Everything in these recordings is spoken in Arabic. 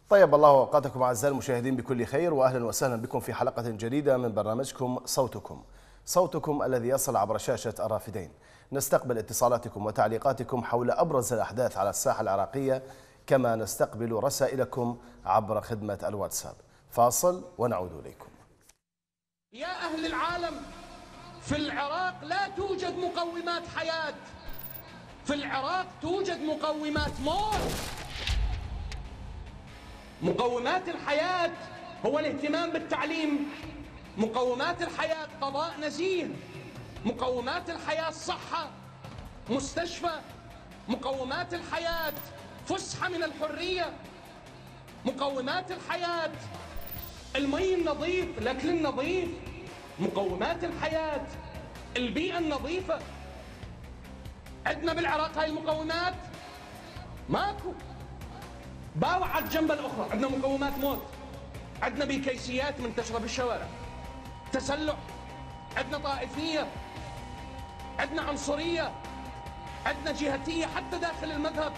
طيب الله أوقاتكم أعزائي المشاهدين بكل خير، وأهلا وسهلا بكم في حلقة جديدة من برنامجكم صوتكم الذي يصل عبر شاشة الرافدين. نستقبل اتصالاتكم وتعليقاتكم حول أبرز الأحداث على الساحة العراقية، كما نستقبل رسائلكم عبر خدمة الواتساب. فاصل ونعود إليكم. يا أهل العالم، في العراق لا توجد مقومات حياة، في العراق توجد مقومات موت. مقومات الحياة هو الاهتمام بالتعليم، مقومات الحياة قضاء نزيه، مقومات الحياة صحة، مستشفى، مقومات الحياة فسحة من الحرية، مقومات الحياة المي النظيف، الأكل النظيف، مقومات الحياة البيئة النظيفة. عندنا بالعراق هاي المقومات ماكو. باوعت جنب الأخرى. عندنا مقومات موت، عندنا بيكيسيات منتشرة بالشوارع، تسلح، عندنا طائفية، عندنا عنصرية، عندنا جهتية حتى داخل المذهب.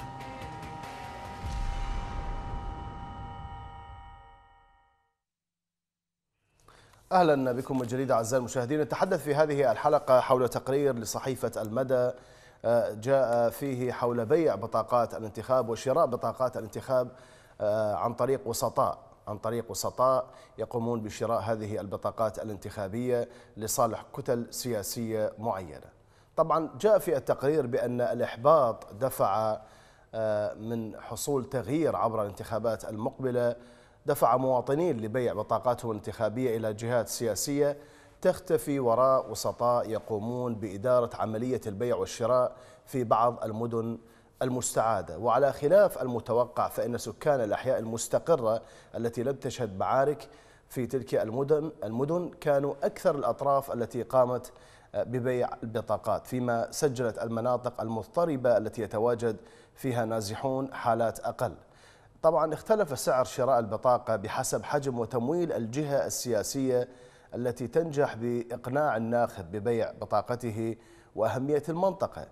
أهلا بكم من جديد أعزائي المشاهدين. نتحدث في هذه الحلقة حول تقرير لصحيفة المدى جاء فيه حول بيع بطاقات الانتخاب وشراء بطاقات الانتخاب عن طريق وسطاء يقومون بشراء هذه البطاقات الانتخابية لصالح كتل سياسية معينة. طبعا جاء في التقرير بأن الإحباط دفع من حصول تغيير عبر الانتخابات المقبلة، دفع مواطنين لبيع بطاقاتهم الانتخابية إلى جهات سياسية تختفي وراء وسطاء يقومون بإدارة عملية البيع والشراء في بعض المدن المستعادة. وعلى خلاف المتوقع، فإن سكان الأحياء المستقرة التي لم تشهد معارك في تلك المدن كانوا أكثر الأطراف التي قامت ببيع البطاقات، فيما سجلت المناطق المضطربة التي يتواجد فيها نازحون حالات أقل. طبعا اختلف سعر شراء البطاقة بحسب حجم وتمويل الجهة السياسية التي تنجح بإقناع الناخب ببيع بطاقته وأهمية المنطقة.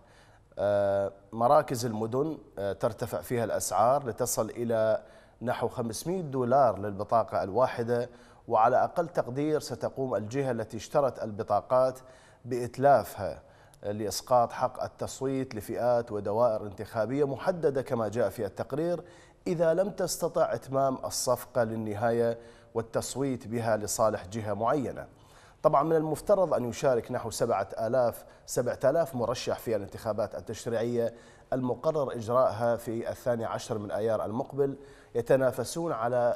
مراكز المدن ترتفع فيها الأسعار لتصل إلى نحو $500 للبطاقة الواحدة، وعلى أقل تقدير ستقوم الجهة التي اشترت البطاقات بإتلافها لإسقاط حق التصويت لفئات ودوائر انتخابية محددة كما جاء في التقرير، إذا لم تستطع إتمام الصفقة للنهاية والتصويت بها لصالح جهة معينة. طبعا من المفترض أن يشارك نحو 7000 مرشح في الانتخابات التشريعية المقرر إجراءها في 12 من آيار المقبل، يتنافسون على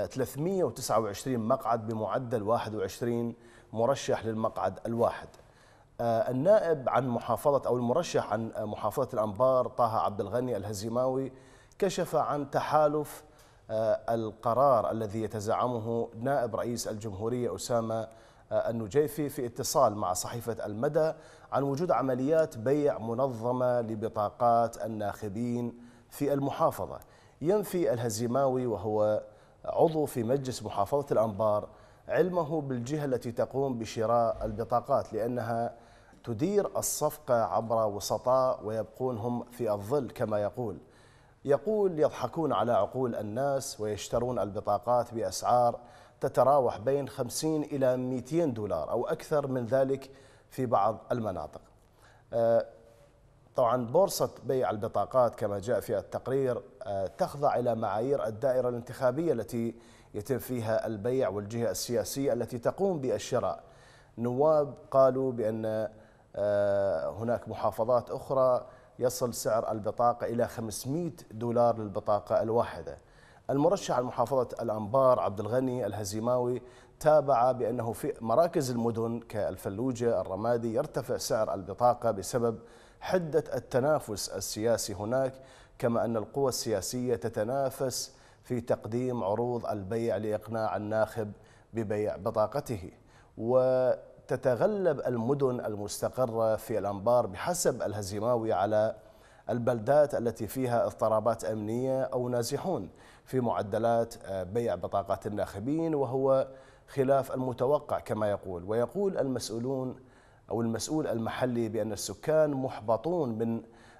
329 مقعد بمعدل 21 مرشح للمقعد الواحد. النائب عن محافظة أو المرشح عن محافظة الأنبار طه عبد الغني الهزيماوي كشف عن تحالف القرار الذي يتزعمه نائب رئيس الجمهورية أسامة النجيفي في اتصال مع صحيفة المدى عن وجود عمليات بيع منظمة لبطاقات الناخبين في المحافظة. ينفي الهزيماوي وهو عضو في مجلس محافظة الأنبار علمه بالجهة التي تقوم بشراء البطاقات، لأنها تدير الصفقة عبر وسطاء ويبقون هم في الظل كما يقول يضحكون على عقول الناس ويشترون البطاقات بأسعار تتراوح بين 50 إلى $200 أو أكثر من ذلك في بعض المناطق. طبعا بورصة بيع البطاقات كما جاء في التقرير تخضع إلى معايير الدائرة الانتخابية التي يتم فيها البيع والجهة السياسية التي تقوم بالشراء. نواب قالوا بأن هناك محافظات أخرى يصل سعر البطاقة إلى $500 للبطاقة الواحدة. المرشح عن محافظة الأنبار عبد الغني الهزيماوي تابع بأنه في مراكز المدن كالفلوجة الرمادي يرتفع سعر البطاقة بسبب حدة التنافس السياسي هناك، كما أن القوى السياسية تتنافس في تقديم عروض البيع لإقناع الناخب ببيع بطاقته. وتتغلب المدن المستقرة في الأنبار بحسب الهزيماوي على البلدات التي فيها اضطرابات أمنية أو نازحون في معدلات بيع بطاقات الناخبين، وهو خلاف المتوقع كما ويقول المسؤول المحلي بأن السكان محبطون من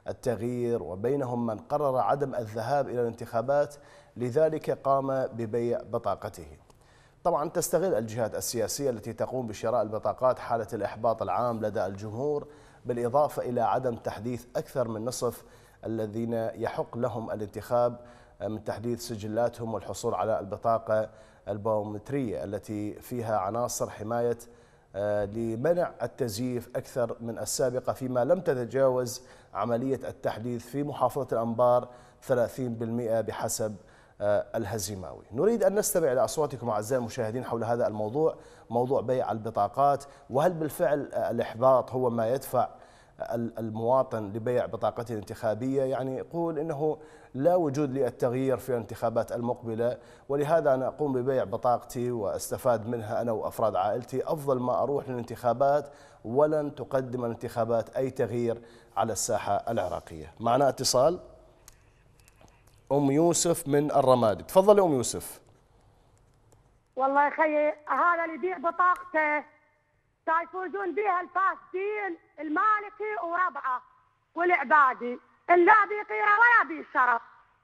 التغيير وبينهم من قرر عدم الذهاب إلى الانتخابات، لذلك قام ببيع بطاقته. طبعا تستغل الجهات السياسية التي تقوم بشراء البطاقات حالة الإحباط العام لدى الجمهور، بالإضافة إلى عدم تحديث أكثر من نصف الذين يحق لهم الانتخاب من تحديث سجلاتهم والحصول على البطاقة البيومترية التي فيها عناصر حماية لمنع التزييف أكثر من السابقة، فيما لم تتجاوز عملية التحديث في محافظة الأنبار 30% بحسب الهزيماوي. نريد أن نستمع إلى أصواتكم أعزائي المشاهدين حول هذا الموضوع، موضوع بيع البطاقات، وهل بالفعل الإحباط هو ما يدفع المواطن لبيع بطاقته الانتخابية؟ يعني يقول إنه لا وجود للتغيير في الانتخابات المقبلة، ولهذا أنا أقوم ببيع بطاقتي وأستفاد منها أنا وأفراد عائلتي، أفضل ما أروح للانتخابات ولن تقدم الانتخابات أي تغيير على الساحة العراقية. معنا اتصال، أم يوسف من الرمادي. تفضلي أم يوسف. والله يا خيي هذا اللي يبيع بطاقته يفوزون بها الفاسدين المالكي وربعه والعبادي، لا بقيره ولا بشرف.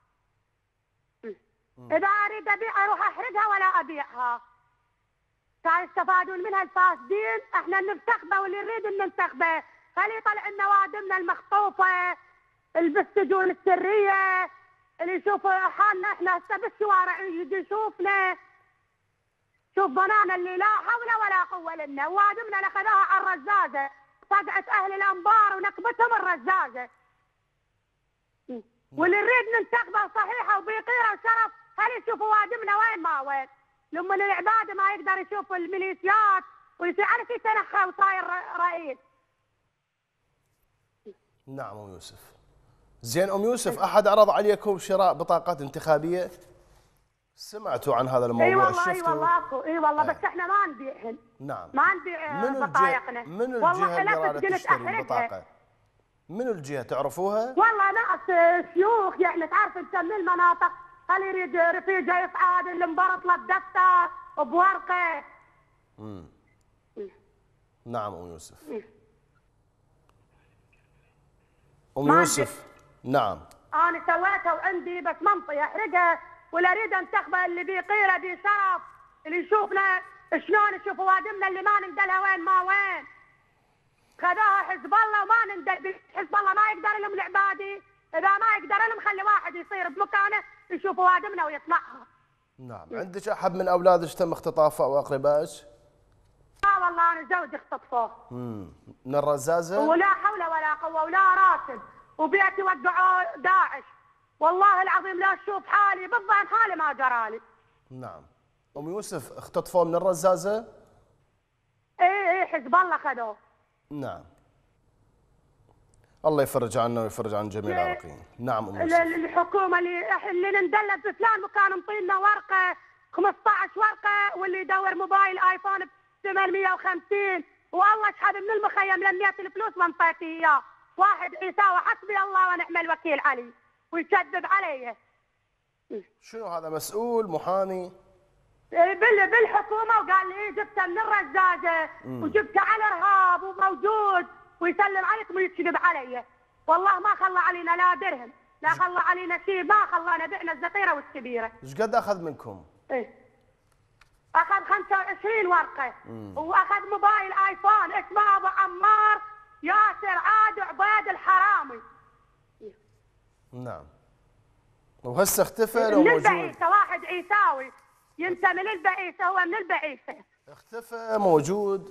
اذا اريد ابيع اروح احرقها ولا ابيعها. يستفادون منها الفاسدين، احنا ننتخبه واللي نريد ان ننتخبه، خلي يطلع لنا نوادمنا المخطوفه بالسجون السريه، اللي يشوف حالنا احنا هسه بالشوارع يجي يشوفنا، شوف بنانا اللي لا حول ولا قوه لنا، وادمنا اللي اخذوها على الرزازه، فقعت اهل الانبار ونكبتهم الرزازه. واللي نريد ننتخبه صحيحه وبقيره وشرف، هل يشوفوا وادمنا وين ما وين، لما العباده ما يقدر يشوف الميليشيات ويعرف يتنخى وصاير رئيس. نعم ام يوسف. زين ام يوسف، احد عرض عليكم شراء بطاقات انتخابيه؟ سمعتوا عن هذا الموضوع؟ اي والله اي والله اكو، اي والله بس احنا ما نبيعهن. نعم. ما نبيع بطايقنا. من الجهه اللي رادت تشتري البطاقه؟ من الجهه تعرفوها؟ والله ناس شيوخ يعني تعرف انت من المناطق، هل يريد رفيجه يصعد اللي انبرط له بدفتر بورقه. نعم ام يوسف. ام يوسف نعم. انا سويتها وعندي بس منطي احرقها، ولا اريد انتخبه اللي بقيره بشرف، اللي يشوفنا شلون يشوفوا وادمنا اللي ما نندلها وين ما وين. خذوها حزب الله وما ندل، حزب الله ما يقدر لهم العبادي، اذا ما يقدر لهم خلي واحد يصير بمكانه يشوفوا وادمنا ويطلعها. نعم. عندك احد من اولادك تم اختطافه او اقربائك؟ لا والله انا زوجي اختطفوه. من الرزازه؟ ولا حول ولا قوه ولا راتب، وبيتي وقعوا داعش. والله العظيم لا اشوف حالي بالظن حالي ما جرالي. نعم. ام يوسف اختطفوه من الرزازه؟ اي حزب الله خذوه. نعم. الله يفرج عنا ويفرج عن جميع العراقيين. نعم ام يوسف. الحكومه اللي ندلب في فلان مكان مطينا ورقه 15 ورقه، واللي يدور موبايل ايفون ب 850، والله اشحذ من المخيم لميت الفلوس وانطيت اياه. واحد عيساوي حسبي الله ونعم الوكيل علي ويكذب علي. شنو هذا، مسؤول محامي؟ بالحكومه، وقال لي جبته من الرزازه وجبته على ارهاب وموجود ويسلم عليكم ويكذب علي. والله ما خلى علينا لا درهم، لا خلى علينا شيء، ما خلانا بعنا الزقيره والكبيره. ايش قد اخذ منكم؟ اخذ 25 ورقه، واخذ موبايل ايفون اسمه ابو عمار ياسر عاد عبيد الحرامي. نعم. وهسه اختفى لو موجود؟ من البعيثه، واحد عيساوي ينتمي للبعيثه، هو من البعيثه. اختفى موجود؟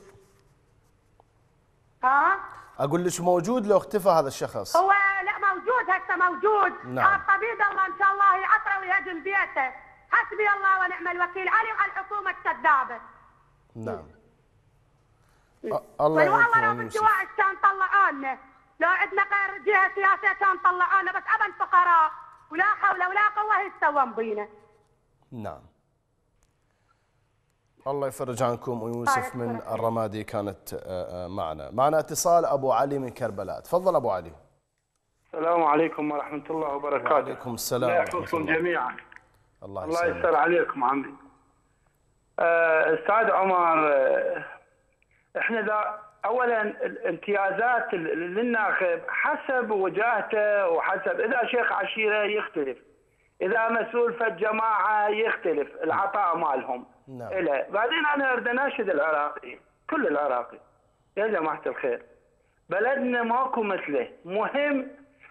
ها؟ اقول لك موجود لو اختفى هذا الشخص؟ هو لا موجود، هسه موجود. نعم. طبيب الله ان شاء الله يعطره ويهدم بيته. حسبي الله ونعم الوكيل علي وعلى الحكومه الكذابه. نعم. الله يوفقك. والله لو بالدواعش كان طلعونا، لو عندنا غير جهه سياسيه كان طلعونا، بس ابد فقراء ولا حول ولا قوه يتسوون بينا. نعم. الله يفرج عنكم. ويوسف من الرمادي كانت معنا اتصال ابو علي من كربلاء. تفضل ابو علي. السلام عليكم ورحمه الله وبركاته. وعليكم السلام. الله يحفظكم جميعا. الله يسر عليكم عمي. استاذ عمر، احنا اولا الامتيازات للناخب حسب وجاهته وحسب، اذا شيخ عشيره يختلف، اذا مسؤول في الجماعه يختلف العطاء مالهم. نعم. بعدين انا اريد اناشد العراقي، كل العراقي، يا جماعه الخير، بلدنا ماكو مثله، مهم،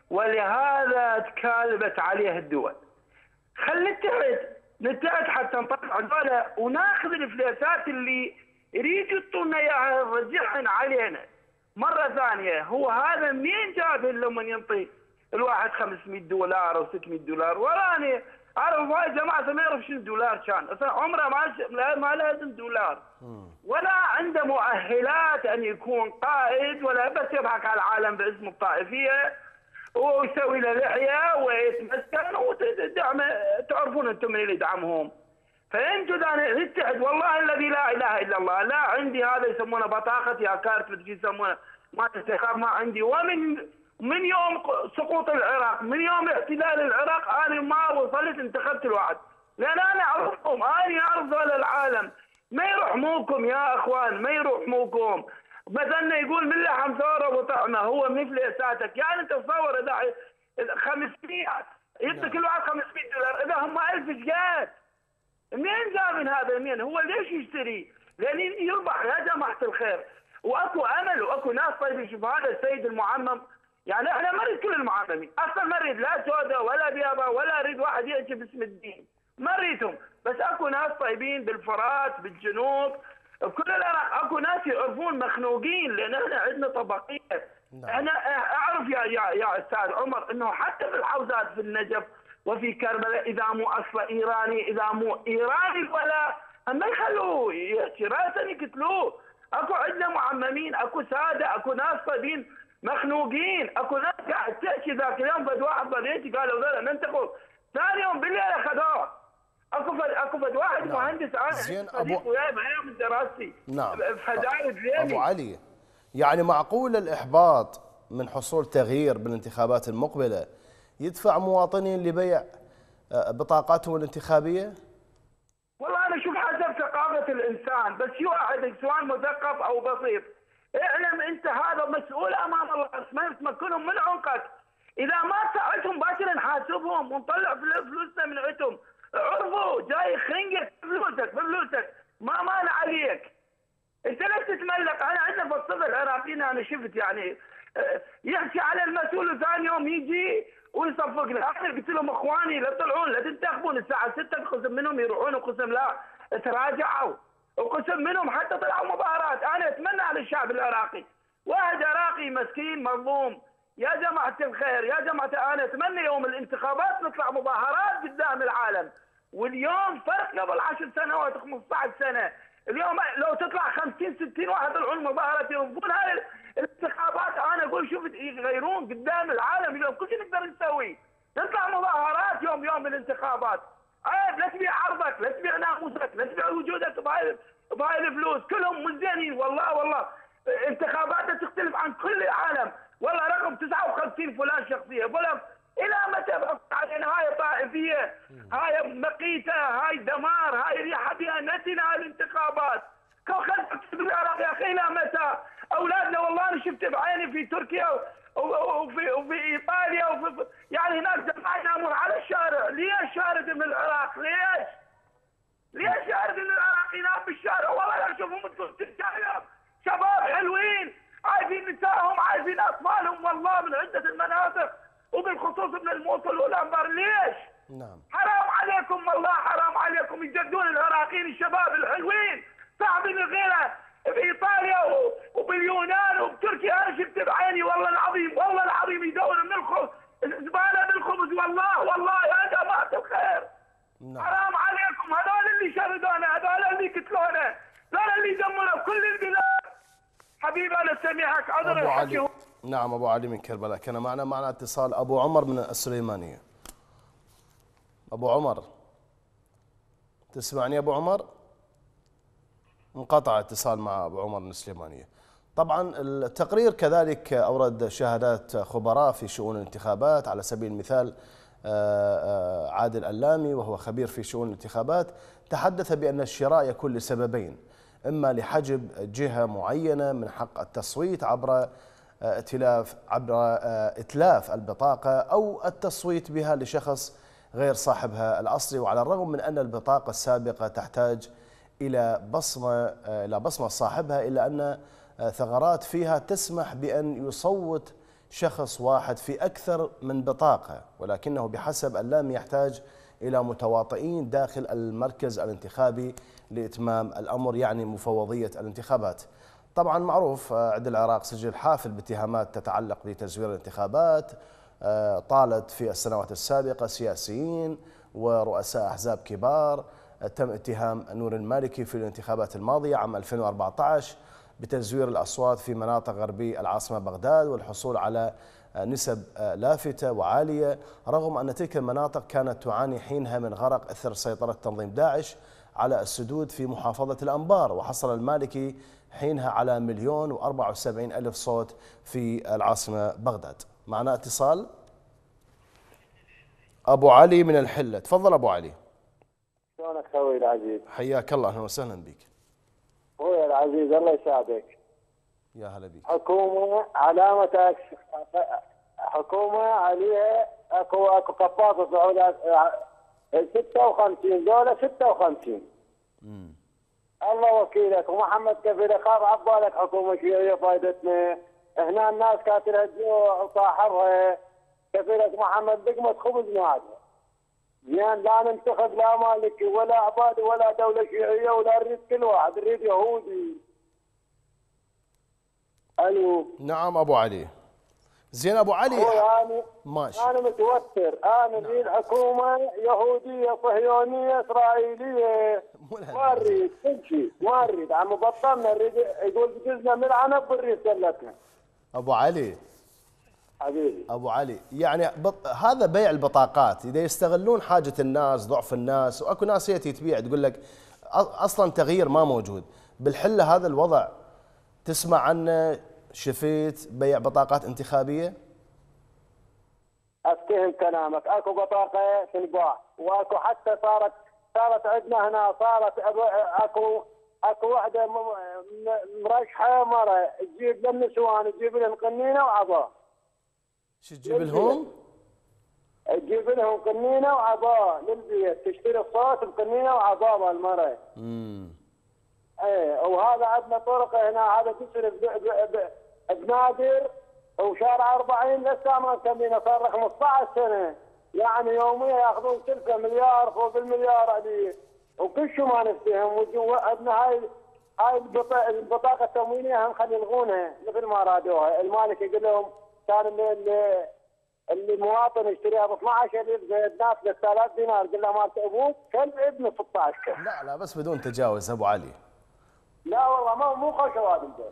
ولهذا تكالبت عليه الدول. خلي نتعد حتى نطلع هذول وناخذ الفلوسات اللي يريدوا يعطونا اياها نرجعهن علينا مره ثانيه. هو هذا منين جابهن لما ينطي الواحد $500 او $600؟ وراني اعرف هاي جماعه ما يعرف شنو دولار، كان اصلا عمره ما لازم دولار، ولا عنده مؤهلات ان يكون قائد، ولا بس يضحك على العالم باسم الطائفيه ويسوي له لحيه ويتمسكن وتدعم. تعرفون انتم من اللي يدعمهم. فانتم اذا نتحد والله الذي لا اله الا الله، لا عندي هذا يسمونه بطاقه يا كارت يسمونه ما انتخاب، ما عندي. من يوم سقوط العراق، من يوم احتلال العراق، انا ما وصلت انتخبت الواحد، لان انا اعرفهم، انا اعرف ذول العالم. ما يرحموكم يا اخوان، ما يرحموكم. مثلا يقول من لحم ثوره وطعمه، هو من فليساتك. يعني انت تصور اذا 500 يعطي كل واحد $500، اذا هم 1000 شقات، منين جاب من هذا؟ منين؟ هو ليش يشتري؟ لان يربح يا جماعه الخير. واكو امل واكو ناس طيبين. شوف هذا السيد المعمم، يعني احنا ما نريد كل المعممين، اصلا ما نريد لا سودا ولا بيابا ولا نريد واحد يحكي باسم الدين، ما نريدهم. بس اكو ناس طيبين بالفرات بالجنوب بكل العراق، اكو ناس يعرفون مخنوقين، لان احنا عندنا طبقيه. انا اعرف يا استاذ عمر انه حتى في الحوزات في النجف وفي كربلاء، اذا مو اصله ايراني، اذا مو ايراني ولا ما يخلوه يحكي، راسا يقتلوه. اكو عندنا معممين، اكو ساده، اكو ناس طيبين مخنوقين، اكو ناس قاعد تحكي. ذاك اليوم فد واحد ضليتي قالوا ذولا ننتخب، ثاني يوم بالليل اخذوه. اكو فد واحد مهندس انا زين صديق وياي بايام من دراستي. نعم. فدارس زيني. ابو علي، يعني معقول الاحباط من حصول تغيير بالانتخابات المقبله يدفع مواطنين لبيع بطاقاتهم الانتخابيه؟ والله انا اشوف حسب ثقافه الانسان، بس واحد سواء مثقف او بسيط، اعلم انت هذا مسؤول امام الله، ما يتمكنهم من عنقك. اذا ما ساعدتهم باكر نحاسبهم ونطلع فلوسنا من عندهم. عرفوا جاي خنقك بفلوسك ما مانع عليك. انت ليش تتملق؟ انا عندنا في الصف العراقيين انا شفت يعني يحكي على المسؤول، ثاني يوم يجي ويصفقنا. انا قلت لهم اخواني لا تطلعون، لا تنتخبون الساعه 6، قسم منهم يروحون وقسم لا تراجعوا، وقسم منهم حتى طلعوا مظاهرات. انا اتمنى على الشعب العراقي، واحد عراقي مسكين مظلوم، يا جماعه الخير، يا جماعه انا اتمنى يوم الانتخابات نطلع مظاهرات قدام العالم. واليوم فرق قبل 10 سنوات 15 سنه، اليوم لو تطلع 50 60 واحد يطلعون مظاهرات يرفضون هاي الانتخابات، انا اقول شوف يغيرون قدام العالم. اليوم كل شيء نقدر نسوي، نطلع مظاهرات يوم الانتخابات. عيب لا تبيع عرضك، لا تبيع ناموسك، لا تبيع وجودك بهاي الفلوس. كلهم مزينين والله انتخاباتها تختلف عن كل العالم. والله رقم 59 فلان شخصيه، فلان الى متى علينا؟ هاي طائفيه، هاي مقيته، هاي دمار، هاي ريحه بها نتنا هاي الانتخابات. خلفك في العراق يا اخي الى متى؟ اولادنا والله انا شفت بعيني في تركيا وفي ايطاليا يعني هناك جماعه ينامون على الشارع. ليش شارد من العراق؟ ليش شارد من العراق ينام بالشارع؟ والله لا اشوفهم شباب حلوين عايزين نسائهم عايزين اطفالهم والله من عده المناطق وبالخصوص من الموصل والانبار. ليش؟ نعم. حرام عليكم والله، حرام عليكم. يجدون العراقيين الشباب الحلوين صعبين غيره في ايطاليا وباليونان وبتركيا. انا شفت بعيني والله العظيم يدوروا من الزباله بالخبز. والله يا جماعه الخير. نعم. حرام عليكم، هذول اللي شردونا، هذول اللي قتلونا، هذول اللي دمروا كل البلاد. حبيبي انا سامحك، عذر الحكي. نعم ابو علي من كربلاء. كان معنا اتصال ابو عمر من السليمانيه. ابو عمر تسمعني؟ ابو عمر انقطع اتصال مع ابو عمر من السليمانيه. طبعا التقرير كذلك اورد شهادات خبراء في شؤون الانتخابات، على سبيل المثال عادل اللامي وهو خبير في شؤون الانتخابات تحدث بان الشراء يكون لسببين: إما لحجب جهة معينة من حق التصويت عبر إتلاف البطاقة أو التصويت بها لشخص غير صاحبها الأصلي. وعلى الرغم من أن البطاقة السابقة تحتاج إلى بصمة صاحبها، إلا أن ثغرات فيها تسمح بأن يصوت شخص واحد في أكثر من بطاقة، ولكنه بحسب اللام يحتاج إلى متواطئين داخل المركز الانتخابي لإتمام الأمر، يعني مفوضية الانتخابات. طبعا معروف عند العراق سجل حافل باتهامات تتعلق بتزوير الانتخابات، طالت في السنوات السابقة سياسيين ورؤساء أحزاب كبار. تم اتهام نور المالكي في الانتخابات الماضية عام 2014 بتزوير الأصوات في مناطق غربي العاصمة بغداد والحصول على نسب لافتة وعالية، رغم أن تلك المناطق كانت تعاني حينها من غرق إثر سيطرة تنظيم داعش على السدود في محافظة الأنبار. وحصل المالكي حينها على 1,074,000 صوت في العاصمة بغداد. معنا اتصال. أبو علي من الحلة، تفضل أبو علي. شلونك خوي العزيز؟ حياك الله، أهلا وسهلا بك. خوي العزيز الله يساعدك. يا هلا بك. حكومة علامة حكومة عليها اكو قفاصة صعود 56 دولة 56. الله وكيلك ومحمد كفيل خاف عبالك حكومة شيعية فايدتنا. هنا الناس كانت لها الجوع وصاحبها. كفيلك محمد لقمة خبز معدنا. زين لا ننتخب لا مالكي ولا عبادي ولا دولة شيعية ولا نريد كل واحد، نريد يهودي. الو. نعم ابو علي. زين ابو علي. ماشي. انا متوتر، انا اريد حكومة يهودية صهيونية اسرائيلية. ما نريد كل شيء، ما نريد عم بطلنا نريد يقول بجزنا من العنب ونريد سلتنا. ابو علي حبيبي ابو علي، يعني هذا بيع البطاقات، اذا يستغلون حاجه الناس ضعف الناس، واكو ناس هي تبيع تقول لك اصلا تغيير ما موجود بالحله. هذا الوضع تسمع عنه؟ شفيت بيع بطاقات انتخابيه؟ افتهم كلامك، اكو بطاقه تنباع واكو حتى صارت عندنا هنا صارت اكو وحده مرشحه مره تجيب لهم نسوان، تجيب لهم قنينه وعباء. شو تجيب لهم؟ تجيب لهم قنينه وعباء للبيت، تشتري الصوت بقنينه وعباء مالمره. ايه وهذا عندنا طرق هنا، هذا تصير بنادر وشارع 40 لسه ما كملنا، صار 15 سنه، يعني يوميا ياخذون سلفه مليار فوق المليار عليه وكل شيء ما نفتهم. عندنا هاي البطاقه التموينيه هم خلي يلغونها مثل ما رادوها. المالك يقول لهم كان اللي المواطن يشتريها ب 12,000 زي الناس 3000 دينار، قال له مالت ابوك كلب ابنه 16 كلب. لا بس بدون تجاوز ابو علي. لا والله مو خوش هذا الدول.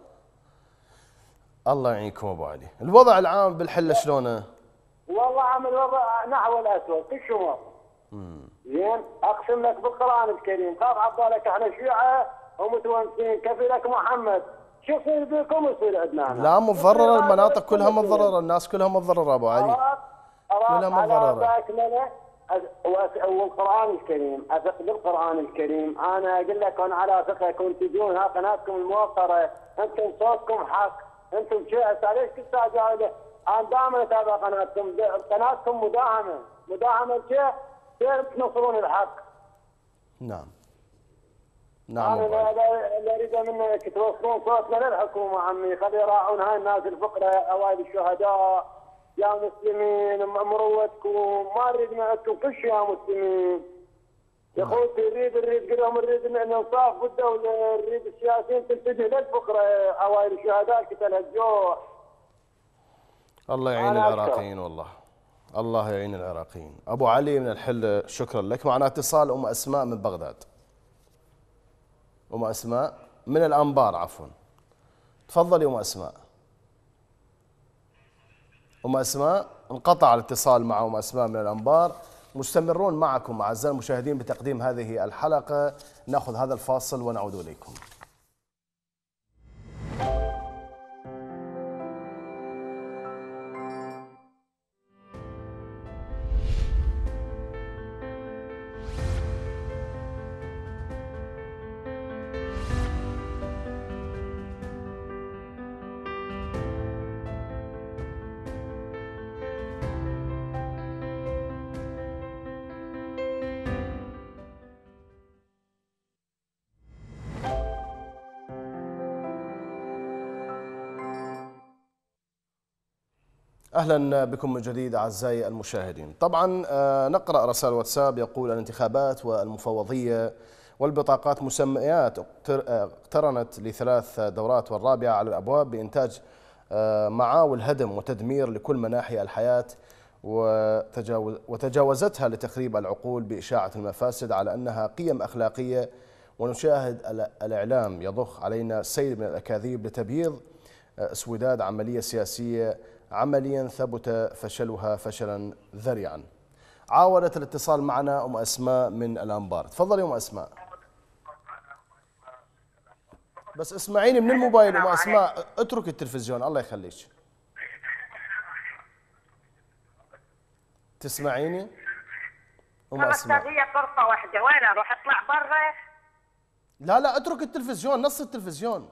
الله يعينكم ابو علي. الوضع العام بالحله شلونه؟ والله عامل الوضع نحو الاسود كل شيء. زين اقسم لك بالقران الكريم خاف عبالك احنا شيعه ومتونسين. كفيلك محمد شو يصير بكم يصير عندنا. لا متضرره، المناطق كلها متضرره، الناس كلها متضرره ابو علي. كلها متضرره. والقران الكريم اثق بالقران الكريم. انا اقول لك انا على ثقه كنت تجون ها قناتكم الموقره، انتم صوتكم حق، انتم شيعه ليش كل ساعه جايه؟ انا دائما اتابع قناتكم مداهمه شيء تنصرون الحق. نعم انا اللي اريد منك توصلون صوتنا للحكومه عمي، خلي يراعون هاي الناس الفقراء، اوائل الشهداء، يا مسلمين مروتكم، ما نريد معكم كل شيء يا مسلمين. يا اخوتي نريد قلهم نريد الانصاف بالدوله، نريد السياسيين تنتبه للفقراء، اوائل الشهداء قتل الجوع. الله يعين العراقيين والله. الله يعين العراقيين. ابو علي من الحله شكرا لك. معنا اتصال ام اسماء من بغداد. ام اسماء من الانبار عفوا. تفضلي ام اسماء. ام اسماء انقطع الاتصال مع ام اسماء من الانبار. مستمرون معكم اعزائي المشاهدين بتقديم هذه الحلقه. ناخذ هذا الفاصل ونعود اليكم. أهلا بكم من جديد أعزائي المشاهدين. طبعا نقرأ رسائل واتساب يقول: الانتخابات والمفوضية والبطاقات مسميات اقترنت ل3 دورات والرابعة على الأبواب بإنتاج معاول هدم وتدمير لكل مناحي الحياة، وتجاوزتها لتخريب العقول بإشاعة المفاسد على أنها قيم أخلاقية. ونشاهد الإعلام يضخ علينا سيل من الأكاذيب لتبييض اسوداد عملية سياسية عمليا ثبت فشلها فشلا ذريعا. عاودت الاتصال معنا أم أسماء من الأنبار. تفضلي أم أسماء. بس اسمعيني من الموبايل أم أسماء، اترك التلفزيون الله يخليك. تسمعيني أم أسماء؟ هي فرصة واحدة، وين أروح أطلع برا؟ لا اترك التلفزيون، نص التلفزيون.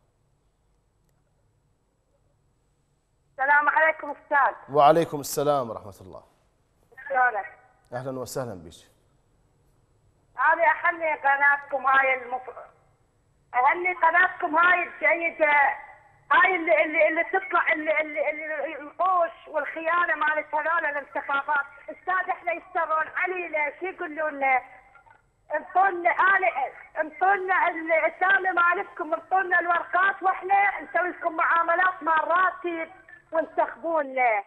السلام عليكم أستاذ. وعليكم السلام ورحمة الله. شلونك؟ أهلا وسهلا بك. أنا أهني قناتكم هاي أهني قناتكم هاي الجيدة، هاي اللي تطلع القوش والخيانة مالت هذول الانتخابات. أستاذ إحنا يسترون علينا، شو يقولوا لنا؟ انطونا الاسامي مالتكم، انطونا الورقات واحنا نسوي لكم معاملات مع الراتب وانتخبونا.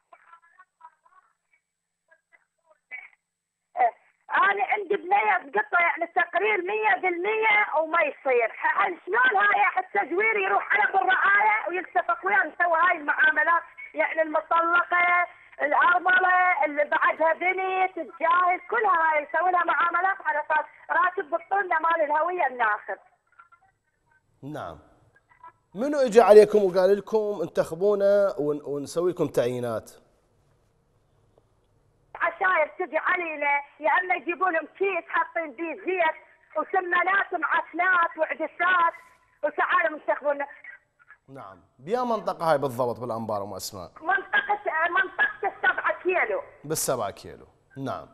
انا عندي بنيه تقطع يعني تقرير 100% وما يصير. شلون هاي التزوير يروح على بالرعايه ويلتفق وياه نسوي هاي المعاملات؟ يعني المطلقه، الارمله اللي بعدها بنت تتجاهل، كلها هاي يسوي لها معاملات على اساس راتب بالطنه مال الهويه الناخب. نعم. منو اجى عليكم وقال لكم انتخبونا ونسوي لكم تعيينات؟ عشاير تجي علينا، يا اما يجيبوا لهم كيس حاطين فيه زيت وسمانات ومعسلات وعدسات وتعالوا انتخبونا. نعم. بيا منطقة هاي بالضبط بالأنبار أم أسماء؟ منطقة 7 كيلو. بال7 كيلو. نعم.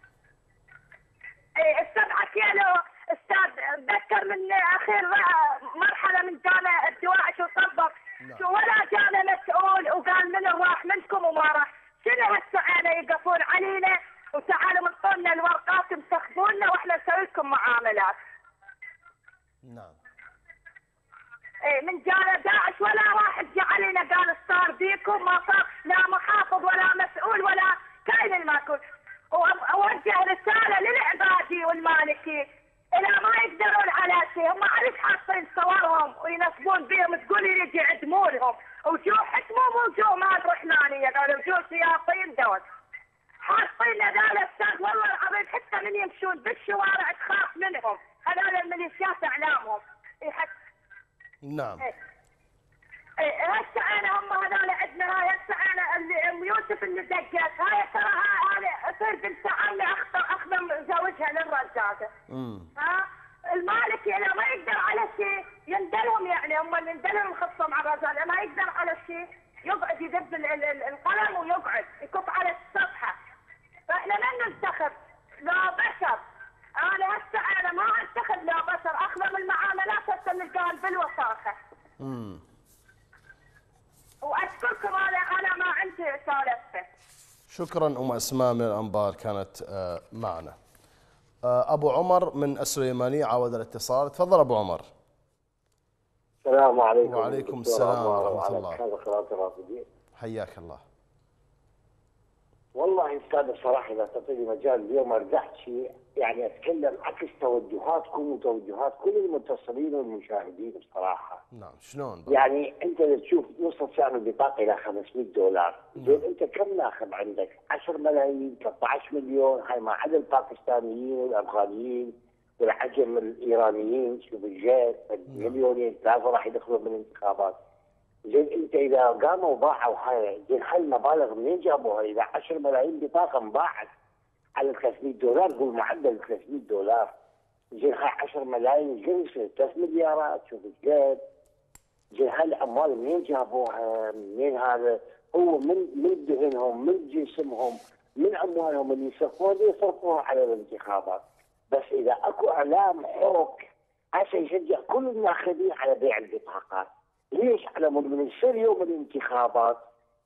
اي 7 كيلو استاذ. اتذكر من اخر مرحلة من جانا الدواعش وصبر، ولا جانا مسؤول وقال من راح منكم وما راح. شنو هالسعانة يقفون علينا وتعالوا انطونا الورقات انتخبونا واحنا نسوي لكم معاملات. نعم. ايه من جانا داعش ولا واحد جا علينا قال صار بيكم، ما صار لا محافظ ولا مسؤول ولا كاين الماكل. واوجه رسالة للعبادي والمالكي الى ما يقدرون على شيء، هم عارف حاطين صورهم وينصبون بهم، تقول يجي يعدمونهم وجو حكمهم وجو مال رحمانيه، قالوا وجو شياطين دول حاطين هذول. استاذ والله العظيم حتى من يمشون بالشوارع تخاف منهم، هذول الميليشيات اعلامهم. نعم. هسه انا هم هذول عندنا، هاي هسه انا اللي ام يوسف اللي دقت هاي ترى هاي تصير بنت عمي اخدم زوجها للرزاقه. ها المالكي لو ما يقدر على شيء يندلهم، يعني هم اللي يندلهم خصهم على الرزاقه، ما يقدر على شيء يقعد يدب القلم ويقعد يكب على الصفحه. فاحنا ما ننتخب لا بشر. انا هسه انا ما انتخب لا بشر، اخدم المعاملات هسه نلقاها بالوثاقه. واشكركم، انا ما عندي سالفه. شكرا ام اسماء من الانبار كانت معنا. ابو عمر من السليمانيه عاود الاتصال. تفضل ابو عمر. السلام عليكم. وعليكم السلام ورحمه الله. حياك الله. والله استاذ بصراحه اذا تعطيني مجال اليوم ارجعت شيء يعني اتكلم عكس توجهاتكم وتوجهات كل المتصلين والمشاهدين بصراحه. نعم. شلون؟ يعني انت اذا تشوف يوصل سعر البطاقه الى $500، زين انت كم ناخذ عندك؟ 10 ملايين، 13 مليون، هاي ما عدا الباكستانيين والافغانيين والعجم الايرانيين، شوف الجيش مليونين 3 راح يدخلون بالانتخابات. زين انت اذا قاموا وباعوا هاي، زين هاي المبالغ منين جابوها؟ اذا 10 ملايين بطاقه انباعت على $300، قول معدل $300، زين هاي 10 ملايين زين يصير 3 مليارات، شوف الجيب. زين هاي الاموال منين جابوها؟ منين هذا؟ هو من دهنهم، من جسمهم، من اموالهم اللي يصرفوها على الانتخابات. بس اذا اكو اعلام حوك هسه يشجع كل الناخبين على بيع البطاقات. ليش؟ على مود من يصير يوم الانتخابات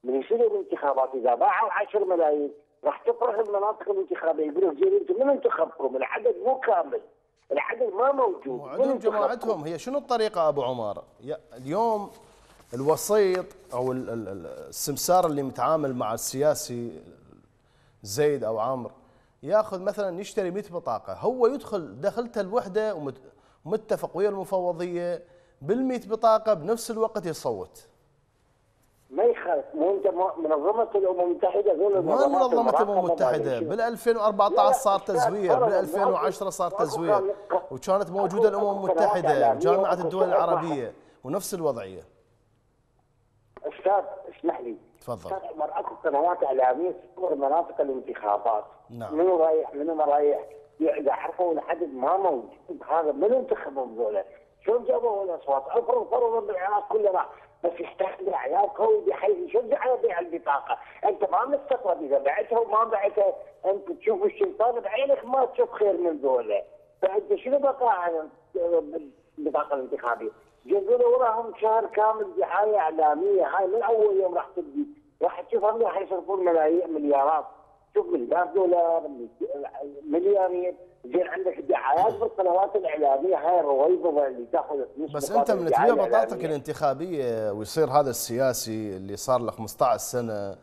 من يصير الانتخابات اذا باعوا 10 ملايين راح تفرغ المناطق الانتخابيه، يقولوا زين انتم من انتخبكم؟ العدد مو كامل، العدد ما موجود. وعندهم جماعتهم. هي شنو الطريقه ابو عمر؟ اليوم الوسيط او السمسار اللي متعامل مع السياسي زيد او عمرو ياخذ مثلا يشتري 100 بطاقه، هو يدخل دخلته الوحده ومتفق ويا المفوضيه بال100 بطاقه بنفس الوقت يصوت. ما يخالف، مو انت منظمه الامم المتحده غير ما منظمه الامم المتحده، بال 2014 صار تزوير، بال 2010 صار تزوير، وكانت موجوده الامم المتحده وجامعه الدول العربيه ونفس الوضعيه. استاذ اسمح لي. تفضل. استاذ عمر، اكو قنوات اعلاميه تصور مناطق الانتخابات. نعم. منو رايح منو ما رايح، اذا عرفوا العدد ما موجود هذا منو انتخبهم ذولا؟ شلون جابوا الاصوات؟ فرضا بالعراق كله راح، بس يحتاج عيال قوي بحيث يشجع على بيع البطاقه، انت ما مستقرب اذا بعتها وما بعتها، انت تشوف الشيطان بعينك ما تشوف خير من ذولا، فانت شنو بقى عن البطاقه الانتخابيه؟ جزء وراهم شهر كامل دعايه اعلاميه، هاي من اول يوم راح تبدي، راح تشوفهم راح يصرفون مليارات، شوف مليار دولار، مليارين، زين عندك دعايات بالقنوات الاعلاميه هاي الرويبضه اللي تاخذ فلوس. بس انت من تبيع بطاقتك الانتخابيه ويصير هذا السياسي اللي صار له 15 سنه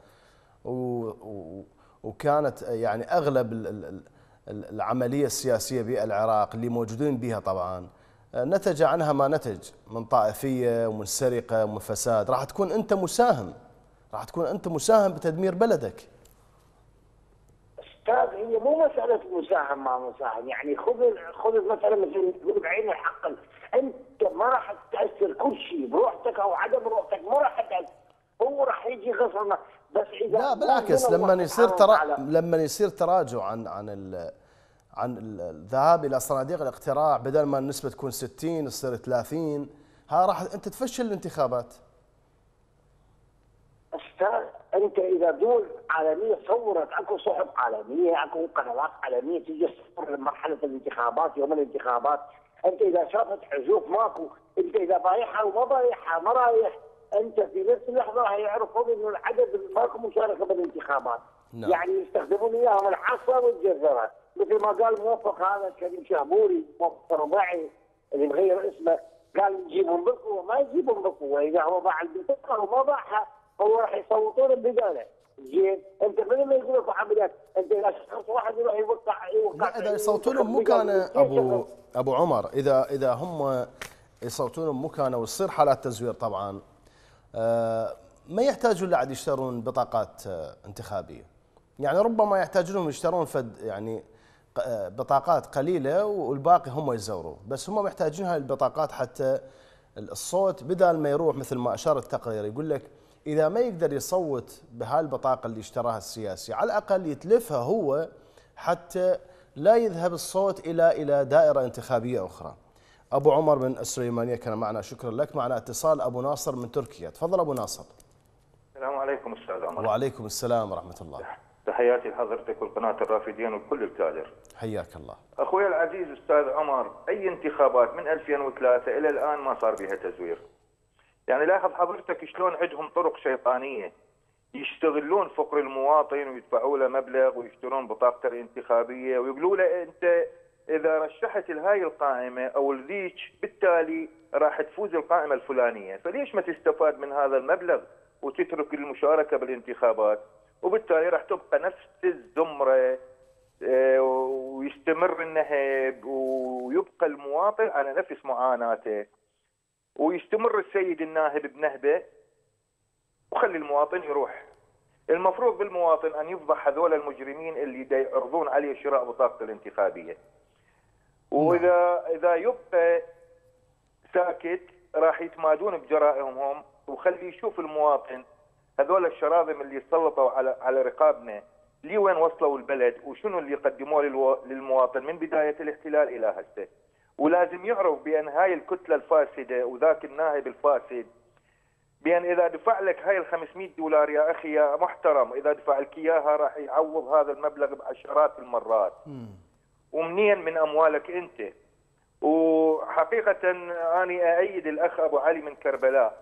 وكانت يعني اغلب العمليه السياسيه بالعراق اللي موجودين بها طبعا نتج عنها ما نتج من طائفيه ومن سرقه ومن فساد، راح تكون انت مساهم بتدمير بلدك. استاذ هي مو مساله مساهم ما مساهم، يعني خذ مثلا مثل تقول بعين الحق، انت ما راح تاثر كل شيء بروحتك او عدم روحتك، ما راح تاثر، هو راح يجي غصبا، بس اذا لا بالعكس لما يصير تراجع عن الذهاب الى صناديق الاقتراع، بدل ما النسبه تكون 60 تصير 30، ها راح انت تفشل الانتخابات. استاذ انت اذا دول عالميه صورت، اكو صحف عالميه، اكو قنوات عالميه تجي تصور مرحله الانتخابات يوم الانتخابات، انت اذا شافت عزوف ماكو، انت اذا بايعها وما بايعها ما رايح، انت في نفس اللحظه راح يعرفون انه العدد ماكو مشاركه بالانتخابات. نعم. يعني يستخدمون اياهم الحصه والجزره، مثل ما قال موفق هذا كريم شهبوري، موفق رباعي اللي مغير اسمه، قال نجيبهم بالقوه، ما يجيبهم بالقوه، اذا هو باع البطاقه وما باعها هو راح يصوتون بداله. زين انت من ما يقول لك عمليات، انت اذا شخص واحد يروح يوقع لا اذا يصوتون مكانه ابو عمر، اذا هم يصوتون مكانه وتصير حالات تزوير طبعا ما يحتاجون لعد يشترون بطاقات انتخابيه، يعني ربما يحتاجون يشترون يعني بطاقات قليله والباقي هم يزوروا، بس هم محتاجين هاي البطاقات حتى الصوت بدل ما يروح مثل ما اشار التقرير، يقول لك اذا ما يقدر يصوت بهاي البطاقه اللي اشتراها السياسي على الاقل يتلفها هو حتى لا يذهب الصوت الى دائره انتخابيه اخرى. ابو عمر من السليمانيه كان معنا، شكرا لك. معنا اتصال ابو ناصر من تركيا، تفضل ابو ناصر. السلام عليكم استاذ عمر. وعليكم السلام ورحمه الله. تحياتي لحضرتك والقناه الرافدين وكل الكادر. حياك الله. اخوي العزيز استاذ عمر، اي انتخابات من 2003 الى الان ما صار بها تزوير. يعني لاحظ حضرتك شلون عندهم طرق شيطانيه يستغلون فقر المواطن ويدفعوا له مبلغ ويشترون بطاقته الانتخابيه ويقولوا له انت اذا رشحت لهاي القائمه او ذيك بالتالي راح تفوز القائمه الفلانيه، فليش ما تستفاد من هذا المبلغ وتترك المشاركه بالانتخابات؟ وبالتالي راح تبقى نفس الزمره ويستمر النهب ويبقى المواطن على نفس معاناته، ويستمر السيد الناهب بنهبه وخلي المواطن يروح. المفروض بالمواطن ان يفضح هذول المجرمين اللي يعرضون عليه شراء بطاقته الانتخابيه. واذا يبقى ساكت راح يتمادون بجرائمهم هم، وخلي يشوف المواطن هذول الشراذم اللي سلطوا على رقابنا لي وين وصلوا البلد وشنو اللي قدموه للمواطن من بدايه الاحتلال الى هسه. ولازم يعرف بان هاي الكتله الفاسده وذاك الناهب الفاسد بان اذا دفع لك هاي ال $500 يا اخي يا محترم، اذا دفع لك اياها راح يعوض هذا المبلغ بعشرات المرات. ومنين؟ من اموالك انت. وحقيقه اني اؤيد الاخ ابو علي من كربلاء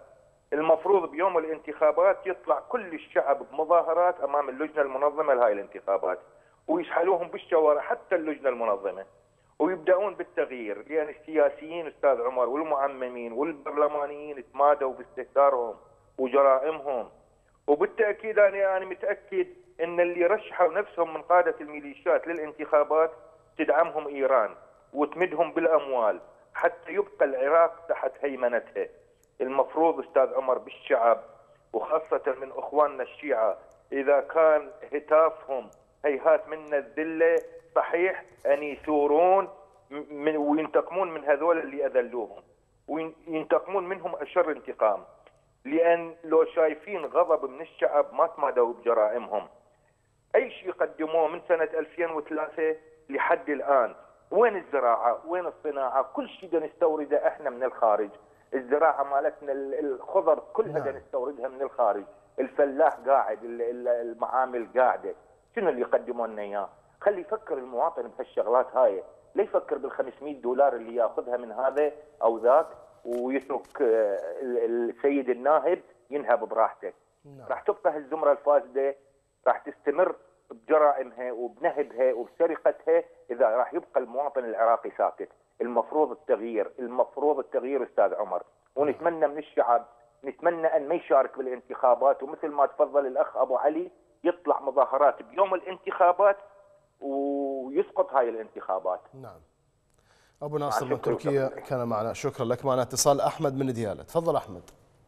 المفروض بيوم الانتخابات يطلع كل الشعب بمظاهرات امام اللجنه المنظمه لهاي الانتخابات، ويسحلوهم بالشوارع حتى اللجنه المنظمه، ويبداون بالتغيير، لان السياسيين استاذ عمر والمعممين والبرلمانيين تمادوا باستهتارهم وجرائمهم. وبالتاكيد انا متاكد ان اللي رشحوا نفسهم من قاده الميليشيات للانتخابات تدعمهم ايران وتمدهم بالاموال حتى يبقى العراق تحت هيمنتها. المفروض استاذ عمر بالشعب وخاصه من اخواننا الشيعه، اذا كان هتافهم هيهات منا الذله، صحيح ان يثورون وينتقمون من هذول اللي اذلوهم، وينتقمون منهم اشر انتقام، لان لو شايفين غضب من الشعب ما تمادوا بجرائمهم. اي شيء قدموه من سنه 2003 لحد الان، وين الزراعه؟ وين الصناعه؟ كل شيء بدنا نستورده احنا من الخارج. الزراعه مالتنا الخضر كلها بدنا نستوردها من الخارج، الفلاح قاعد، المعامل قاعده، شنو اللي يقدموا لنا اياه؟ خلي يفكر المواطن بهالشغلات هاي، لا يفكر بال500 دولار اللي ياخذها من هذا او ذاك ويترك السيد الناهب ينهب براحته. راح تبقى هالزمره الفاسده راح تستمر بجرائمها وبنهبها وبسرقتها اذا راح يبقى المواطن العراقي ساكت. المفروض التغيير استاذ عمر، ونتمنى من الشعب، نتمنى ان ما يشارك بالانتخابات، ومثل ما تفضل الاخ ابو علي يطلع مظاهرات بيوم الانتخابات ويسقط هاي الانتخابات. نعم. ابو ناصر من تركيا كان معنا، شكرا لك. معنا اتصال احمد من ديالى، تفضل احمد.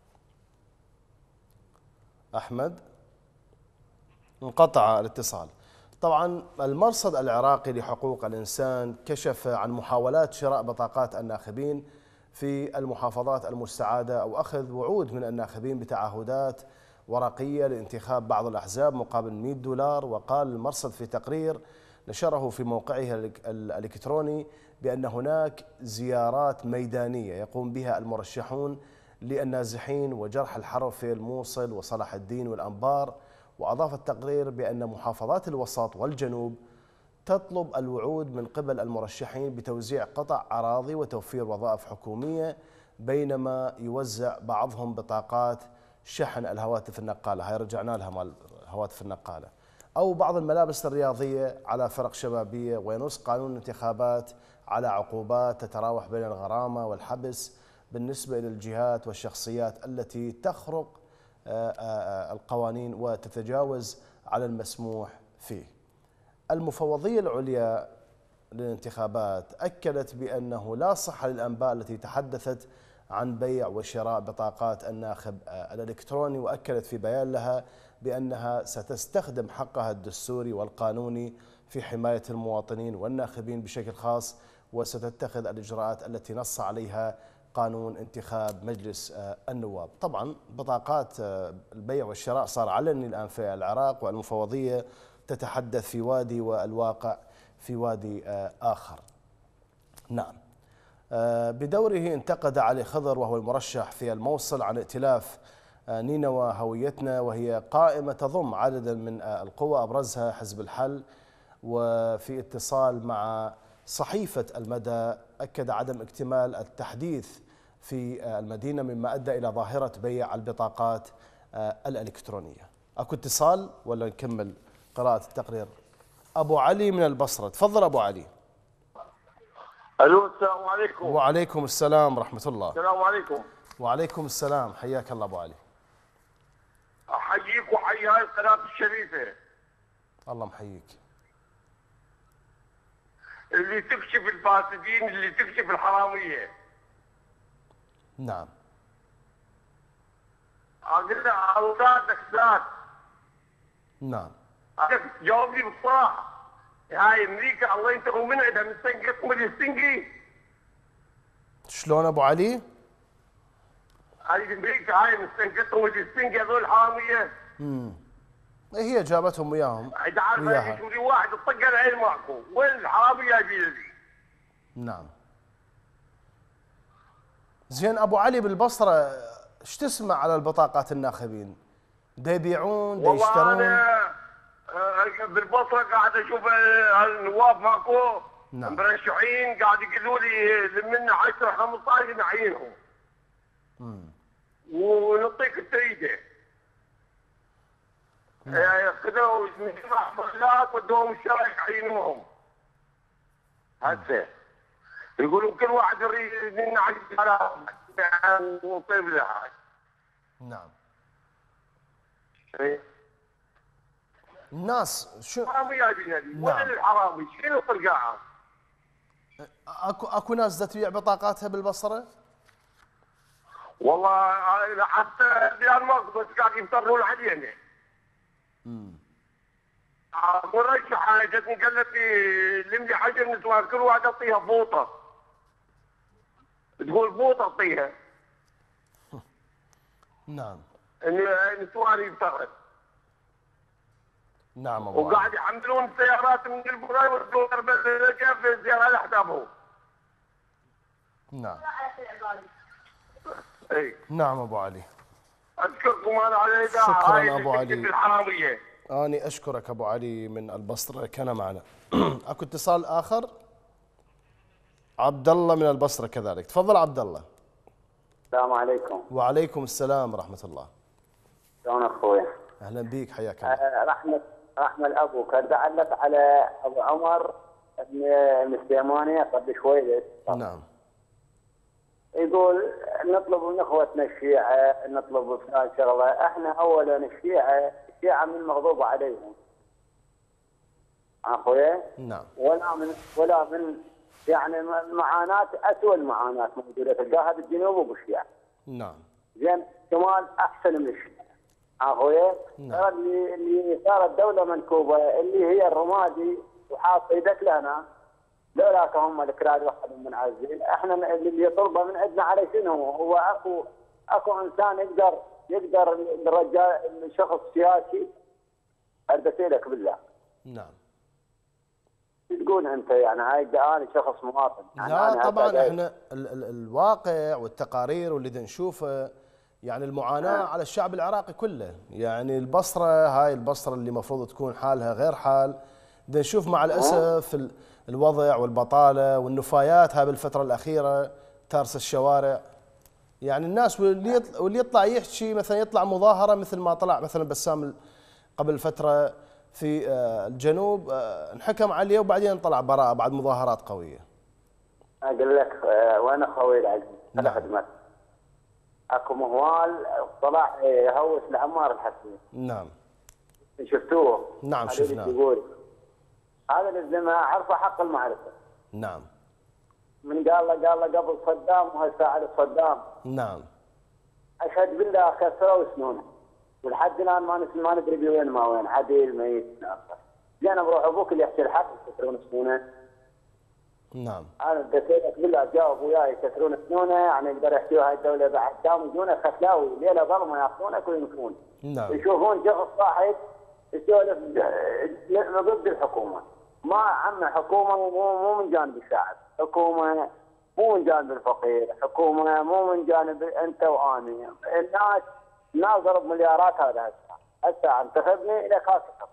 احمد انقطع الاتصال. طبعا المرصد العراقي لحقوق الإنسان كشف عن محاولات شراء بطاقات الناخبين في المحافظات المستعادة أو أخذ وعود من الناخبين بتعهدات ورقية لانتخاب بعض الأحزاب مقابل $100. وقال المرصد في تقرير نشره في موقعه الإلكتروني بأن هناك زيارات ميدانية يقوم بها المرشحون للنازحين وجرح الحرب في الموصل وصلاح الدين والأنبار. وأضاف التقرير بأن محافظات الوسط والجنوب تطلب الوعود من قبل المرشحين بتوزيع قطع أراضي وتوفير وظائف حكومية، بينما يوزع بعضهم بطاقات شحن الهواتف النقالة، هاي رجعنا لها مال الهواتف النقالة، أو بعض الملابس الرياضية على فرق شبابية. وينص قانون الانتخابات على عقوبات تتراوح بين الغرامة والحبس بالنسبة للجهات والشخصيات التي تخرق القوانين وتتجاوز على المسموح فيه. المفوضية العليا للانتخابات أكدت بأنه لا صحة للأنباء التي تحدثت عن بيع وشراء بطاقات الناخب الإلكتروني، وأكدت في بيان لها بأنها ستستخدم حقها الدستوري والقانوني في حماية المواطنين والناخبين بشكل خاص، وستتخذ الإجراءات التي نص عليها قانون انتخاب مجلس النواب. طبعا بطاقات البيع والشراء صار علني الآن في العراق، والمفوضية تتحدث في وادي والواقع في وادي آخر. نعم. بدوره انتقد علي خضر وهو المرشح في الموصل عن ائتلاف نينوى هويتنا، وهي قائمة تضم عددا من القوى أبرزها حزب الحل. وفي اتصال مع صحيفة المدى أكد عدم اكتمال التحديث في المدينة مما أدى إلى ظاهرة بيع البطاقات الإلكترونية. أكو اتصال ولا نكمل قراءة التقرير؟ أبو علي من البصرة، تفضل أبو علي. الو السلام عليكم. وعليكم السلام ورحمة الله. السلام عليكم. وعليكم السلام، حياك الله أبو علي. أحييك وحيي هاي القناة الشريفة الله محييك. اللي تكشف الفاسدين، اللي تكشف الحرامية. نعم. أقول أولادك ذات. نعم. جاوبني بصراحة. هاي أمريكا الله ينتقم من عندها من سنقط السنقي. شلون أبو علي؟ هاي أمريكا هاي من سنقط السنقي هذول الحرامية. هي جابتهم وياهم. إذا عارفة يجوني واحد طق العين ماكو، وين الحرامية جايبين؟ نعم. زين أبو علي بالبصرة ايش تسمع على البطاقات الناخبين؟ دا يبيعون دا يشترون؟ والله أنا بالبصرة قاعد أشوف النواب ماكو. نعم. مرشحين قاعد يقولوا لي من 10 15 نعينهم. ونعطيك التريده. يعني خذوا من جماعه محلات ودوهم الشارع يعينوهم. هسه يقولوا كل واحد يريد ينعش على وطيب لها. نعم. إيه. الناس شو حرامي جايبين هذي، نعم. وين الحرامي؟ شنو طرقاعه؟ اكو ناس دا تبيع بطاقاتها بالبصره؟ والله حتى ديال مصر قاعد يفترون علينا. مرشحة جتني قالت لي لملي حجر نسوان كل واحد اعطيها فوطه. تقول فوطه اعطيها. نعم. نسوان يفترض. نعم ابو علي. وقاعد يحملون سيارات من البراي ويردون كيف زيارة لاحداثهم. نعم. اي. نعم ابو علي. اشكركم انا على الاذاعه. شكرا ابو علي. الحراميه. اني اشكرك ابو علي من البصره كان معنا. اكو اتصال اخر. عبد الله من البصره كذلك، تفضل عبد الله. السلام عليكم. وعليكم السلام ورحمه الله. شلون اخوي؟ اهلا بك حياك الله. رحمة الابو كان دعلت على ابو عمر من السليمانيه قبل شوي. نعم. يقول نطلب من اخوتنا الشيعه، نطلب شغله، احنا اولا الشيعه من مغضوب عليهم. اخويا؟ نعم. ولا من يعني معاناه، اسوء المعاناه موجوده تلقاها بالجنوب وبالشيعه. نعم. زين الشمال احسن من الشيعه. اخويا؟ نعم. ترى اللي صارت دوله منكوبه اللي هي الرمادي وحاط ايدك لنا، لولاك هم الكراد وحدهم من عزيز، احنا اللي يطلبه من عندنا على شنو؟ هو اكو انسان يقدر الرجال الشخص سياسي اربسيلك بالله. نعم. تقول انت يعني هاي انا شخص مواطن. لا طبعا احنا الواقع والتقارير واللي نشوفه يعني المعاناه على الشعب العراقي كله، يعني البصره هاي البصره اللي المفروض تكون حالها غير حال، نشوف مع الاسف الوضع والبطاله والنفايات هاي بالفتره الاخيره تارس الشوارع. يعني الناس واللي يطلع يحكي مثلا يطلع مظاهره مثل ما طلع مثلا بسام قبل فتره في الجنوب انحكم عليه وبعدين طلع براءه بعد مظاهرات قويه. اقول لك وانا خوي العزيز على خدمتك. اكو مهوال طلع يهوس لعمار الحسين. نعم. شفتوه؟ نعم شفناه. يقول هذا الزلمه عرفه حق المعرفه. نعم. من قال له قبل صدام وهسه على صدام. نعم. اشهد بالله كسروا سنونه ولحد الان ما ندري بوين ما وين، عديل ميت ناصر. زين بروح ابوك اللي يحكي الحق يكسرون سنونه. نعم. انا دسيتك بالله جاوب وياي يكسرون سنونه، يعني يقدر يحكيوا هاي الدوله بعد دام يجونه ختلاوي ليله ظلمه ياخذونك وينفون. نعم. يشوفون شخص واحد يسولف ضد الحكومه. ما عم حكومه مو من جانب الشعب، حكومه مو من جانب الفقير، حكومه مو من جانب انت واني. الناس ضرب مليارات هذا هسه انتخبني الى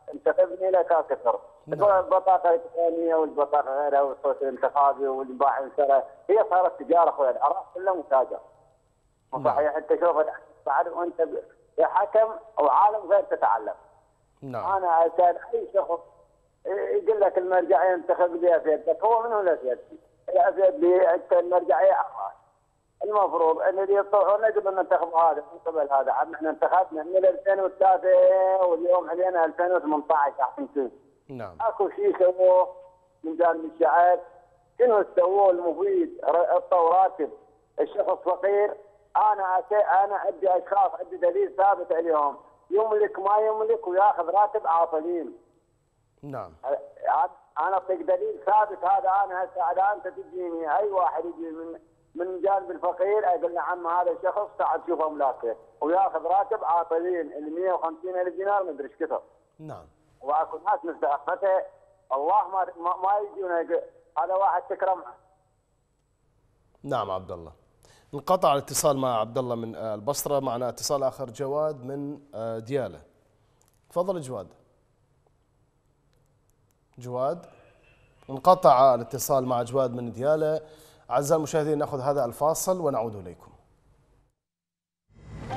كاسكر. البطاقه الالكترونيه والبطاقه غيرها والصوت الانتخابي والباع السره هي صارت تجاره اخوي، العراق كله متاجر. صحيح انت شوف بعد وانت حكم او عالم غير تتعلم. نعم. انا اسال اي شخص يقول لك المرجعيه انتخب لي في يدك، هو من هو الافيد؟ الافيد لي انت المرجعيه المفروض ان اللي يطلعون يقولون ننتخب هذا من قبل هذا. احنا انتخبنا من 2003 واليوم علينا 2018 راح نشوف. نعم. اكو شيء سووه من جانب الشعب؟ شنو سووه المفيد؟ عطوا راتب الشخص فقير. انا عندي اشخاص عندي دليل ثابت عليهم يملك ما يملك وياخذ راتب عاطلين. نعم. انا اعطيك دليل ثابت هذا. انا هسه على انت تجيني اي واحد يجي من جانب الفقير اقول له عم هذا الشخص تعال شوف املاكه وياخذ راتب عاطلين ال 150,000 دينار ما ادري ايش كثر. نعم. واكو ناس مستحقته الله ما يجون هذا واحد تكرمه. نعم عبد الله. انقطع الاتصال مع عبد الله من البصره، معنا اتصال اخر جواد من دياله. تفضل جواد. انقطع الاتصال مع جواد من دياله. اعزائي المشاهدين ناخذ هذا الفاصل ونعود اليكم.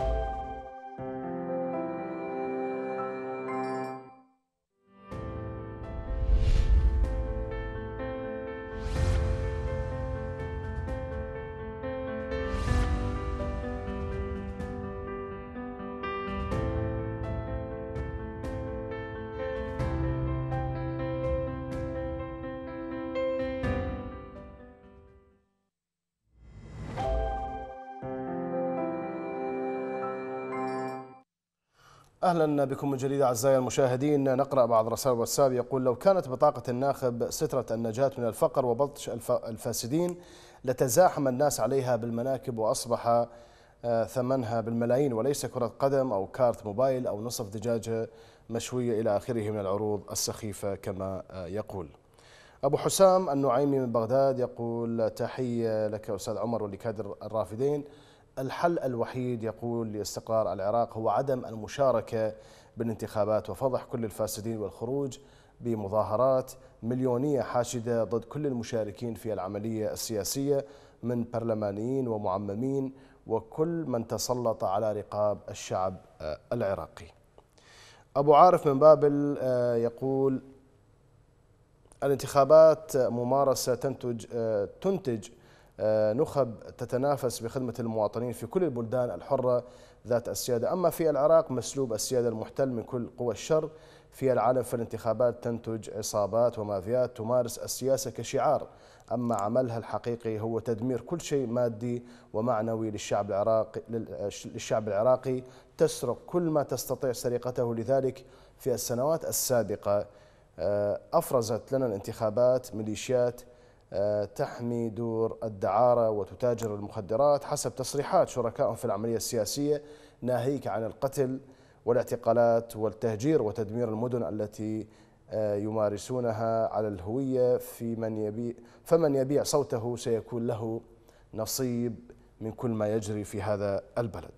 أهلا بكم من جديد أعزائي المشاهدين. نقرأ بعض رسائل الواتساب. يقول: لو كانت بطاقة الناخب سترة النجاة من الفقر وبطش الفاسدين لتزاحم الناس عليها بالمناكب وأصبح ثمنها بالملايين وليس كرة قدم أو كارت موبايل أو نصف دجاجة مشوية إلى آخره من العروض السخيفة كما يقول. أبو حسام النعيمي من بغداد يقول: تحية لك أستاذ عمر ولكادر الرافدين. الحل الوحيد يقول لاستقرار العراق هو عدم المشاركة بالانتخابات وفضح كل الفاسدين والخروج بمظاهرات مليونية حاشدة ضد كل المشاركين في العملية السياسية من برلمانيين ومعممين وكل من تسلط على رقاب الشعب العراقي. أبو عارف من بابل يقول: الانتخابات ممارسة تنتج نخب تتنافس بخدمة المواطنين في كل البلدان الحرة ذات السيادة، أما في العراق مسلوب السيادة المحتل من كل قوى الشر في العالم، فالانتخابات تنتج عصابات ومافيات تمارس السياسة كشعار، أما عملها الحقيقي هو تدمير كل شيء مادي ومعنوي للشعب العراقي، تسرق كل ما تستطيع سرقته. لذلك في السنوات السابقة أفرزت لنا الانتخابات ميليشيات تحمي دور الدعارة وتتاجر المخدرات حسب تصريحات شركائهم في العملية السياسية، ناهيك عن القتل والاعتقالات والتهجير وتدمير المدن التي يمارسونها على الهوية. فمن يبيع صوته سيكون له نصيب من كل ما يجري في هذا البلد.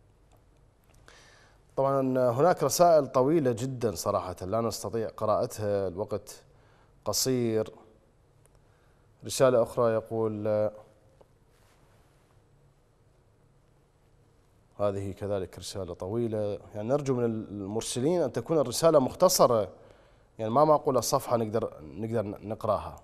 طبعا هناك رسائل طويلة جدا صراحة لا نستطيع قراءتها، الوقت قصير. رسالة أخرى يقول: هذه كذلك رسالة طويلة، يعني نرجو من المرسلين أن تكون الرسالة مختصرة، يعني ما معقولة صفحة نقدر نقراها.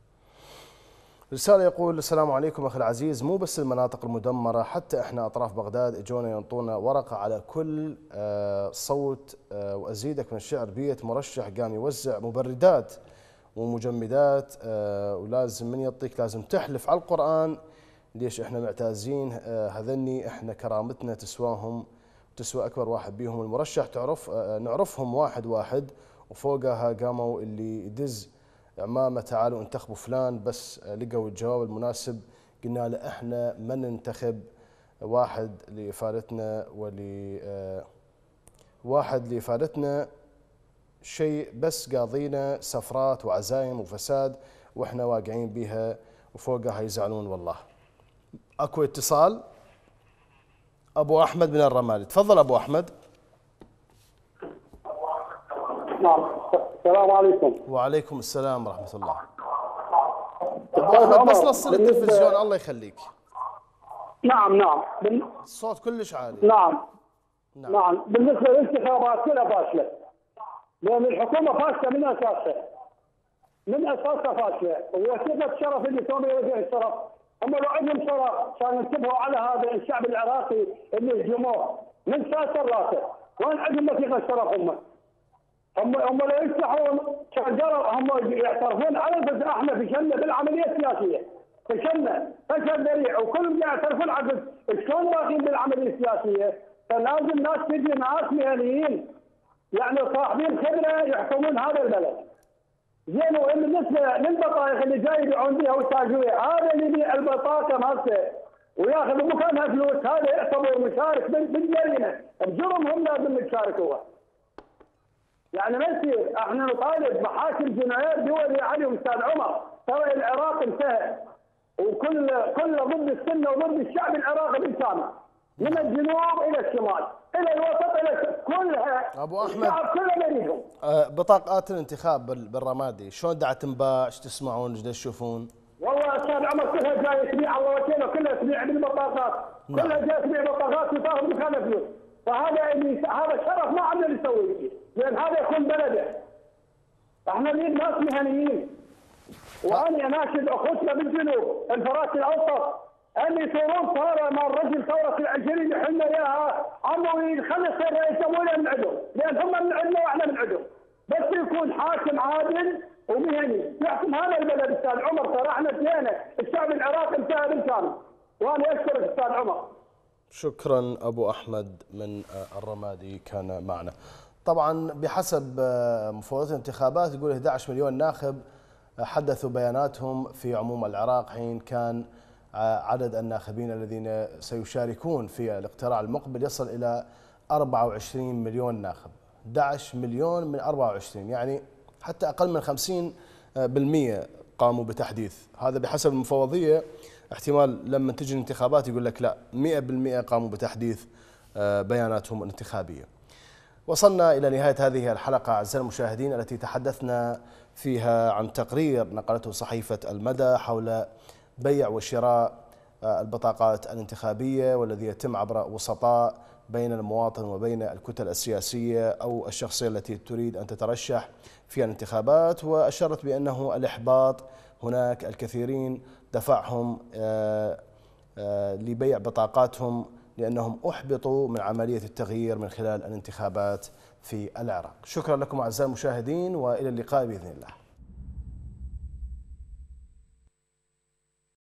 رسالة يقول: السلام عليكم أخي العزيز، مو بس المناطق المدمرة، حتى إحنا أطراف بغداد إجونا ينطونا ورقة على كل صوت، وأزيدك من الشعر بيت مرشح قام يوزع مبردات ومجمدات، ولازم من يعطيك لازم تحلف على القرآن. ليش احنا معتازين هذني؟ احنا كرامتنا تسواهم، تسوى اكبر واحد بيهم المرشح، نعرفهم واحد واحد، وفوقها قاموا اللي يدز عمامه تعالوا انتخبوا فلان، بس لقوا الجواب المناسب قلنا له احنا ما ننتخب واحد لافادتنا واحد لافادتنا شيء، بس قاضينا سفرات وعزايم وفساد واحنا واقعين بها، وفوقها يزعلون والله. اكو اتصال. ابو احمد من الرمادي، تفضل ابو احمد. نعم، السلام عليكم. وعليكم السلام ورحمه الله. ابو احمد بس نص التلفزيون الله يخليك. نعم الصوت كلش عالي. نعم بالنسبه للانتخابات كلها فاشله، لان الحكومه فاشله من اساسها فاشله، ووثيقه الشرف اللي توم يوجه الشرف، هم لو عندهم شرف كانوا ينتبهوا على هذا الشعب العراقي اللي هجموه من ساسر راسه، وين عندهم وثيقه الشرف؟ هم لو يفتحون كان جروا هم يعترفون على الفساد. احنا فشلنا بالعمليه السياسيه، فشلنا فشل ذريع، وكلهم يعترفون على شلون باقيين بالعمليه السياسيه. فلازم ناس تجي ناس مهنيين يعني صاحبين خبره يحكمون هذا البلد. زين، وبالنسبه للبطايق اللي جاي يبيعون بها والتاجويه، هذا اللي يبيع البطاقه مالته وياخذ مكانها فلوس، هذا يعتبر مشارك بالجريمه، بجرمهم لازم نشارك هو. يعني ما يصير احنا نطالب محاكم جنايات دوليه عليهم استاذ عمر، ترى العراق انتهى، وكل ضد السنه وضد الشعب العراقي بالكامل، من الجنوب الى الشمال الى الوسط الى كلها. ابو احمد الشعب كله بريهم. بطاقات الانتخاب بالرمادي شلون دا تنباع؟ ايش تسمعون؟ ايش تشوفون؟ والله استاذ عمر كلها جاي تبيع، الله وكيله كلها تبيع بالبطاقات، كلها جاي تبيع بطاقات وتاخذ مكانها فلوس، هذا شرف ما عندنا نسوي فيه، لان هذا يكون بلده. احنا نريد ناس مهنيين، واني اناشد اخوتنا بالجنوب الفرات الاوسط ان يثورون ثوره مال الرجل، ثوره العشرين يحلنا اياها عنوي، خلي يصير رئيس جمهوريه من عندهم، لان هم من عندنا واحنا من عندهم، بس يكون حاكم عادل ومهني يحكم هذا البلد. استاذ عمر ترى احنا انتهينا، الشعب العراقي انتهى بالكامل، وانا اشكرك استاذ عمر. شكرا أبو أحمد من الرمادي كان معنا. طبعا بحسب مفوضية الانتخابات يقول 11 مليون ناخب حدثوا بياناتهم في عموم العراق، حين كان عدد الناخبين الذين سيشاركون في الاقتراع المقبل يصل إلى 24 مليون ناخب. 11 مليون من 24، يعني حتى أقل من 50% قاموا بتحديث. هذا بحسب المفوضية. احتمال لما تجي الانتخابات يقول لك لا 100% قاموا بتحديث بياناتهم الانتخابية. وصلنا إلى نهاية هذه الحلقة أعزائي المشاهدين، التي تحدثنا فيها عن تقرير نقلته صحيفة المدى حول بيع وشراء البطاقات الانتخابية، والذي يتم عبر وسطاء بين المواطن وبين الكتل السياسية أو الشخصية التي تريد أن تترشح في الانتخابات. وأشرت بأنه الإحباط، هناك الكثيرين دفعهم لبيع بطاقاتهم لأنهم أحبطوا من عملية التغيير من خلال الانتخابات في العراق. شكرا لكم أعزائي المشاهدين، وإلى اللقاء بإذن الله.